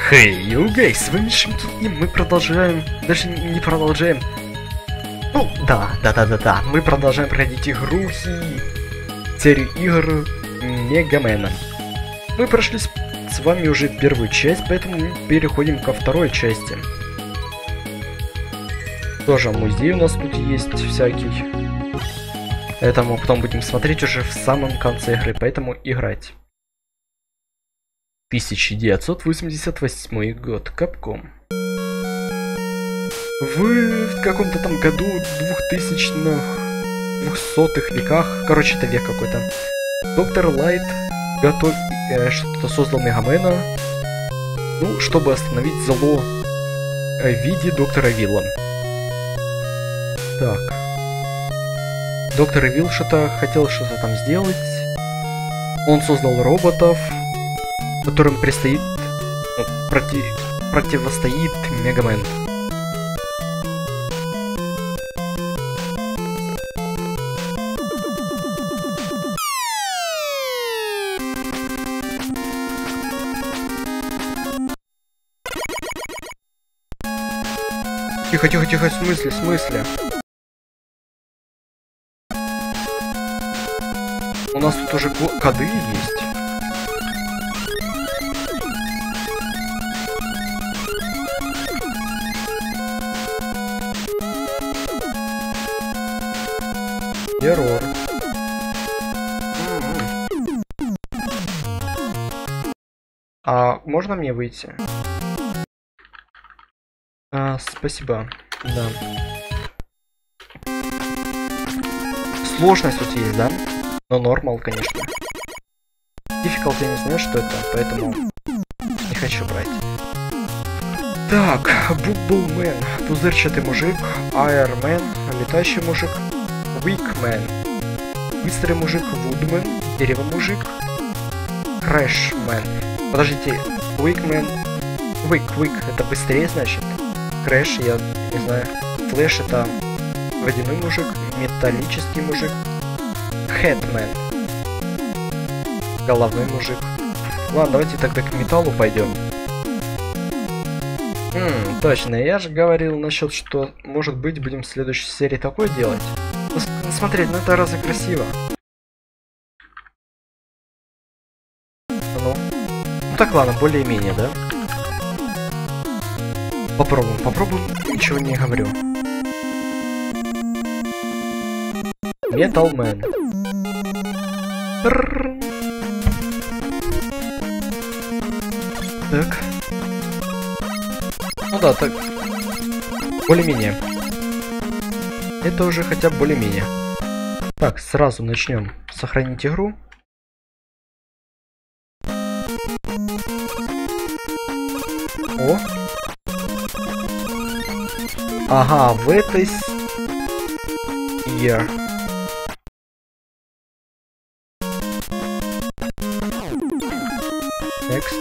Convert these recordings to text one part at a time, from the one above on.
Хей, йоу, гейс, с вами Шмики, и мы продолжаем, даже не продолжаем, ну, да, мы продолжаем проходить игру серию игр Мегамена. Мы прошли с вами уже первую часть, поэтому мы переходим ко второй части. Тоже музей у нас тут есть всякий. Это мы потом будем смотреть уже в самом конце игры, поэтому играть. 1988 год, Capcom. В каком-то там году 2000-х, 200-х веках, короче, это век какой-то, доктор Лайт что-то создал Мегамена, ну, чтобы остановить зло в виде доктора Вилла. Так. Доктор Вилл хотел что-то там сделать. Он создал роботов, которым предстоит, противостоит Мегамен. Тихо, в смысле? У нас тут уже коды есть. Террор. А можно мне выйти? Спасибо. Да. Сложность тут есть, да? Но нормал, конечно. Difficult я не знаю, что это, поэтому не хочу брать. Так, Бубблмен, пузырчатый мужик, Айрмен, летающий мужик, Уикмен, быстрый мужик, Вудмен, дерево мужик, Крэшмен. Подождите, Уикмен, Вик, это быстрее, значит? Крэш, я не знаю. Флэш это водяной мужик, металлический мужик, Хэтмен, головной мужик. Ладно, давайте тогда к металлу пойдем. Точно, я же говорил насчет, что, может быть, будем в следующей серии такое делать. Смотреть, ну это разве красиво? Ну так ладно, более-менее, да? Попробуем, ничего не говорю. Металмен. Так. Ну да, так. Более-менее. Это уже хотя бы более-менее. Так, сразу начнем. Сохранить игру. О! Ага, в этой... Year. Next.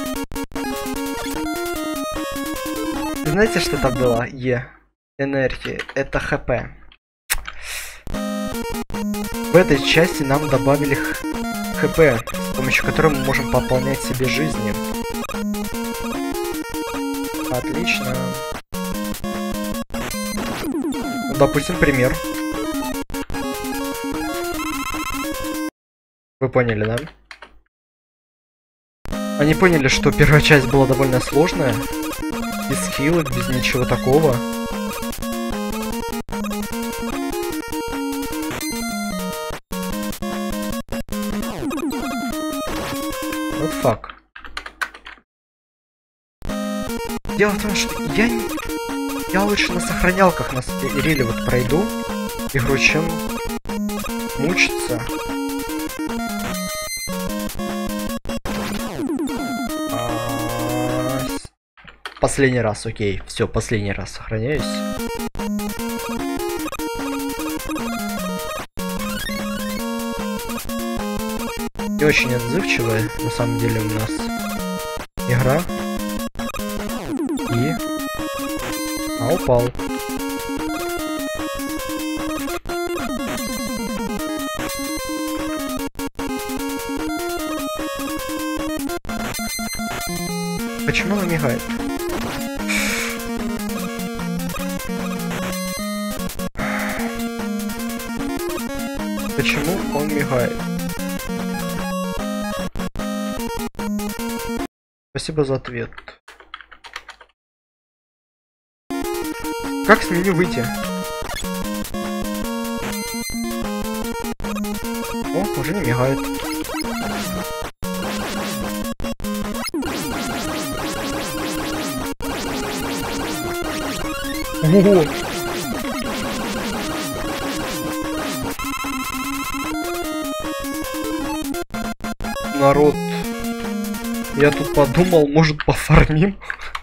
Знаете, что это было? Энергия. Это ХП. В этой части нам добавили ХП, с помощью которого мы можем пополнять себе жизни. Отлично. Допустим, пример. Вы поняли, да? Они поняли, что первая часть была довольно сложная. Без хилок, без ничего такого. Вот фак. Дело в том, что я лучше на сохранялках на реле вот пройду игру, чем мучиться. Последний раз, окей. Все, последний раз сохраняюсь. Не очень отзывчивая, на самом деле, у нас игра. И... упал. Почему она мигает? Почему он мигает? Спасибо за ответ. Как с меню выйти? О, уже не мигает. Ого! Народ, я тут подумал, может пофармим?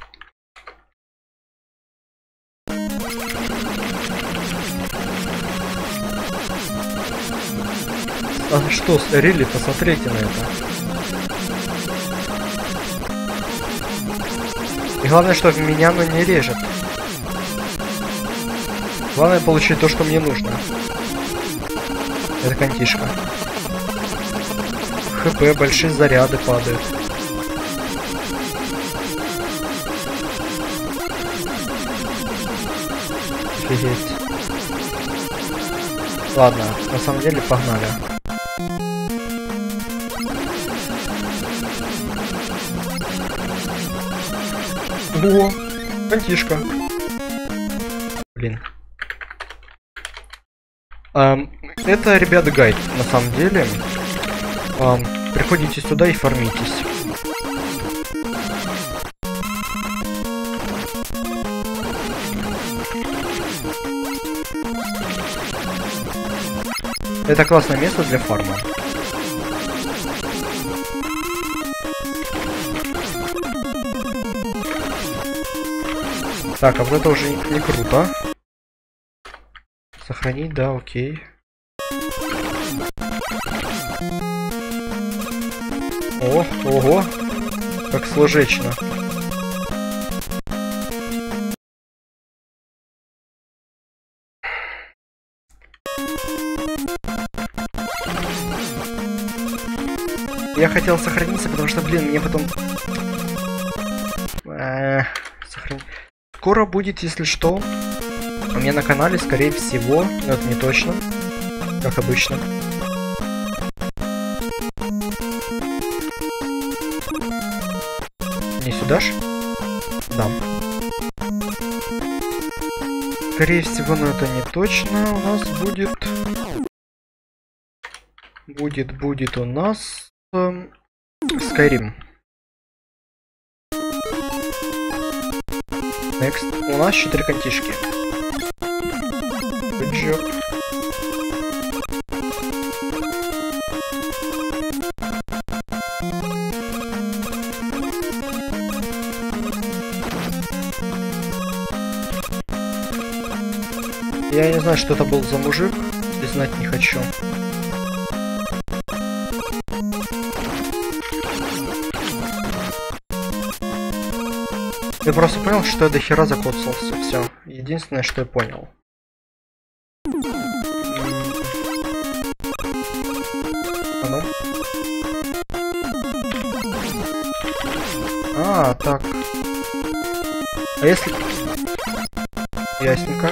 А что, старили? Посмотрите на это. И главное, что меня оно не режет. Главное получить то, что мне нужно. Это контишка. ХП, большие заряды падают. Офигеть. Ладно, на самом деле погнали. О, контишка. Блин. Это, ребята, гайд, на самом деле. Приходите сюда и фармитесь. Это классное место для фарма. Так, а вот это уже не круто. Сохранить, да, окей. О, ого, как сложечно. Я хотел сохраниться, потому что, блин, мне потом... Скоро будет, если что, у меня на канале, скорее всего, но это не точно, как обычно. Не сюда ж? Да. Скорее всего, но это не точно. У нас будет... Будет у нас... Skyrim. Next. У нас 4 контишки. Good job. Я не знаю, что это был за мужик, и знать не хочу. Я просто понял, что я до хера закоцался. Все. Единственное, что я понял. А ну? А, так. А если... Ясненько.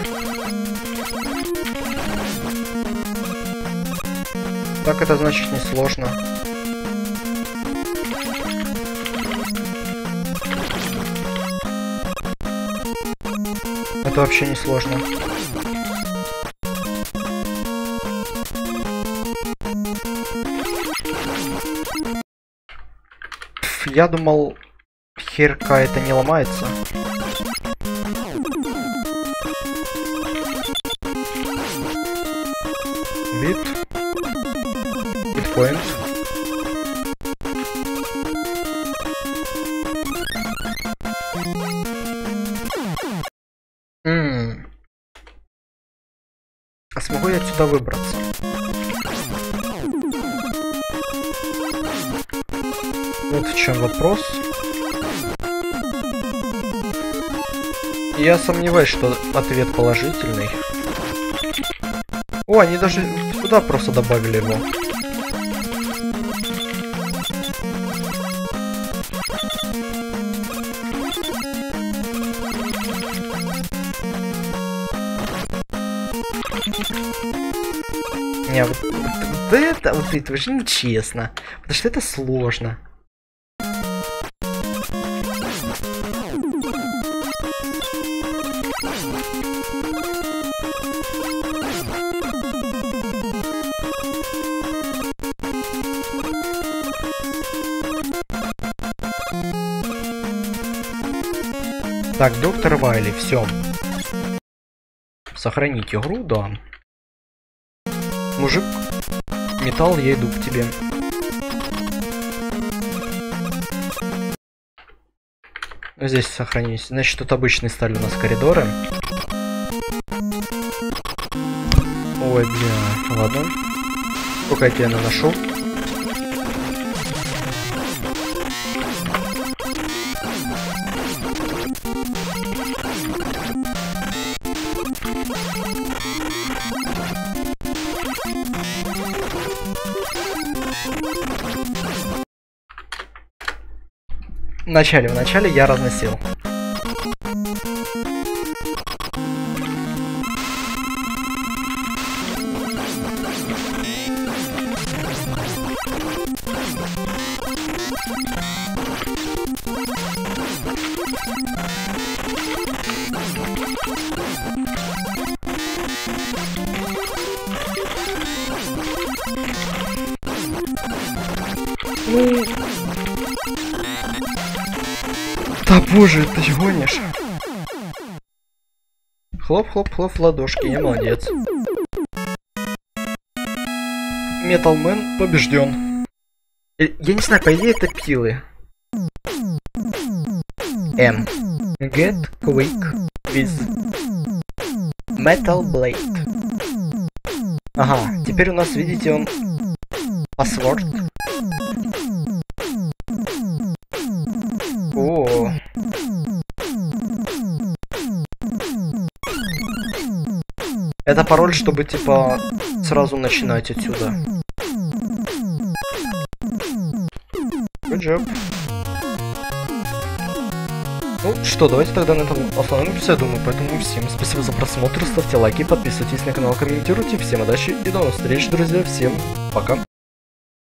Так, это значит не сложно. Это вообще не сложно. Я думал, херка это не ломается. Биткоин. А смогу я отсюда выбраться? Вот в чем вопрос. Я сомневаюсь, что ответ положительный. О, они даже сюда просто добавили его. Не, вот это уже нечестно. Потому что это сложно. Так, доктор Вайли, все. Сохранить игру, да. Мужик, металл, я иду к тебе. Здесь сохранись. Значит, тут обычные стали у нас коридоры. Ой, бля, ладно. Сколько я тебя наношу? В начале я разносил. Да боже, ты гонишь. Хлоп-хлоп-хлоп в ладошки, я молодец. Металмен побежден. Я не знаю, по идее это пилы. Get quick with Metal Blade. Ага, теперь у нас, видите, он password. О. Это пароль, чтобы типа сразу начинать отсюда. Good job. Ну что, давайте тогда на этом остановимся, я думаю, поэтому всем спасибо за просмотр, ставьте лайки, подписывайтесь на канал, комментируйте, всем удачи и до новых встреч, друзья, всем пока.